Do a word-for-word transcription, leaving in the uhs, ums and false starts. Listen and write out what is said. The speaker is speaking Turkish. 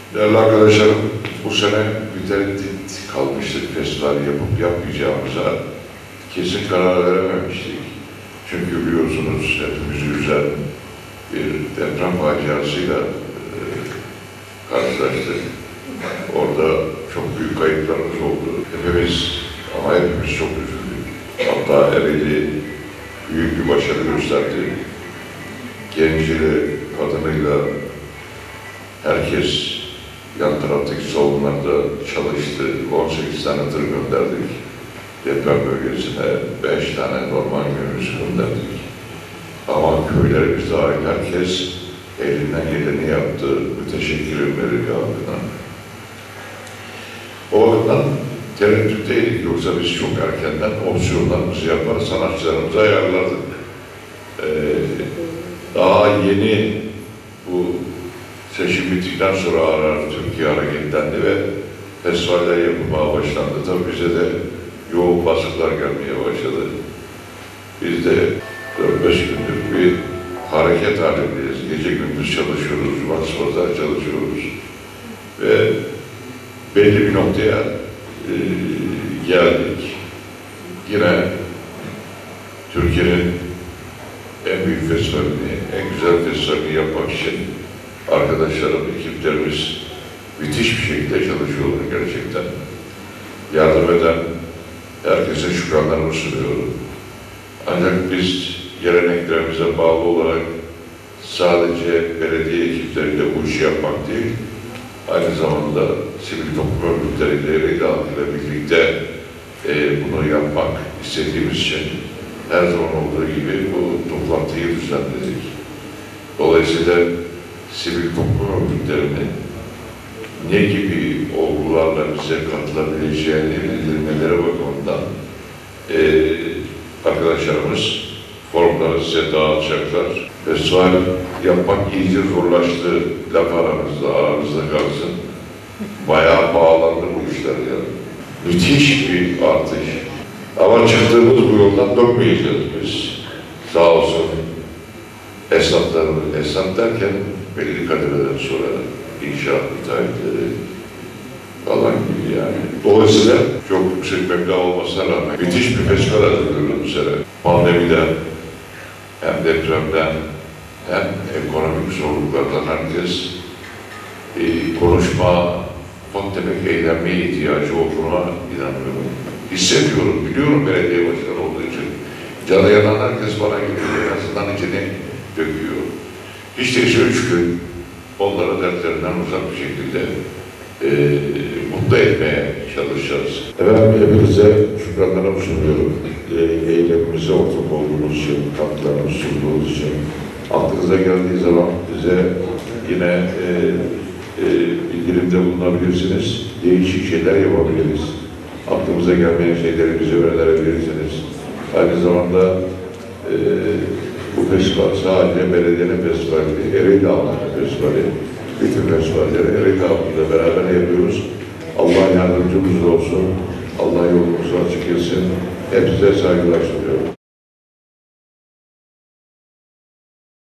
Değerli arkadaşlarım, bu sene bir tereddüt kalmıştık festival yapıp yapmayacağımıza. Kesin karar verememiştik. Çünkü biliyorsunuz hepimizi üzen bir deprem faciasıyla e, karşılaştık. Orada çok büyük kayıplarımız oldu. Hepimiz, ama hepimiz çok üzüldük. Hatta Ereğli büyük bir başarı gösterdi. Genciyle, kadınıyla herkes yan taraftaki salonlarda çalıştı. on sekiz tane tır gönderdik. Deprem bölgesine beş tane normal minibüs gönderdik. Ama köylerimiz dahil herkes elinden geleni yaptı. Müteşekkirim verildi hakkında. O bakımdan tereddütteydik. Yoksa biz çok erkenden opsiyonlarımızı yapar, sanatçılarımızı ayarlardık. Ee, daha yeni bu seçim bittikten sonra ara ara Türkiye hareketlendi ve festivaller yapılmaya başlandı. Tabii bize de yoğun baskılar gelmeye başladı. Biz de dört beş gündür bir hareket halindeyiz. Gece gündüz çalışıyoruz, cumartesi pazar çalışıyoruz. Ve belli bir noktaya e, geldik. Yine Türkiye'nin en büyük festivalini, en güzel festivalini yapmak için arkadaşlarım, ekiplerimiz müthiş bir şekilde çalışıyorlar gerçekten. Yardım eden herkese şükranlarımı sunuyorum. Ancak biz geleneklerimize bağlı olarak sadece belediye ekipleriyle bu işi yapmak değil, aynı zamanda sivil toplum örgütleriyle ile birlikte e, bunu yapmak istediğimiz için her zaman olduğu gibi bu toplantıyı düzenledik. Dolayısıyla sivil toplum örgütlerinin ne gibi olgularla bize katılabileceğini bildirmeleri bakımından e, arkadaşlarımız formları size dağıtacaklar. Festival yapmak iyice zorlaştı. Laf aramızda, aramızda kalsın. Bayağı bağlandı bu işler yani. Müthiş bir artış. Ama çıktığımız bu yoldan dönmeyeceğiz biz. Sağ olsun esnaflarımız, esnaf derken belli kademeler sonra inşaat müteahhitleri falan gibi yani. Dolayısıyla çok yüksek meblağ olmasına rağmen müthiş bir festival hazırlıyoruz bu sene. Pandemiden, hem depremden, hem ekonomik zorluklardan herkes e, konuşma, ufak tefek eğlenmeye ihtiyacı olduğuna inanıyorum. Hissediyorum, biliyorum belediye başkanı olduğu için. Canı yanan herkes bana geliyor, en azından içini döküyor. Hiç değilse üç gün onları dertlerinden uzak bir şekilde e, mutlu etmeye çalışacağız. Efendim hepinize şükranlarımı sunuyorum. E, eylemimize ortak olduğunuz için, katkılarımı sunduğunuz için. Aklınıza geldiği zaman bize yine e, e, bildirimde bulunabilirsiniz. Değişik şeyler yapabiliriz. Aklımıza gelmeyen şeyleri bize önerebilirsiniz. Aynı zamanda e, bu festival sadece belediyenin festivali değil, Ereğli Ağabey'in festivali. Bütün festivalleri Ereğli Ağabey'le beraber yapıyoruz. Allah yardımcımız olsun. Allah yolumuzu açık etsin. Hepinize saygılar sunuyorum.